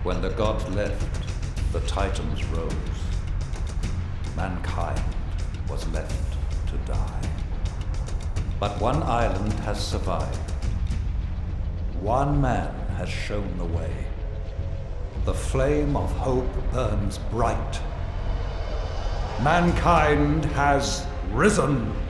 When the gods left, the Titans rose. Mankind was left to die. But one island has survived. One man has shown the way. The flame of hope burns bright. Mankind has risen.